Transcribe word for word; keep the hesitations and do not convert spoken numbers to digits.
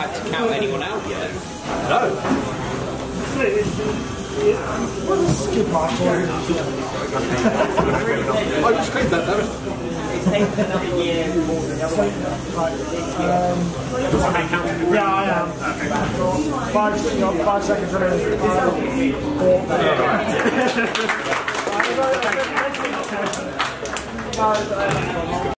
had to count anyone out yet. No. Skip my turn. I just cleaned that though. It's taken another year more than the other one. Yeah, I am. Five, you know, five seconds remaining. Five, four,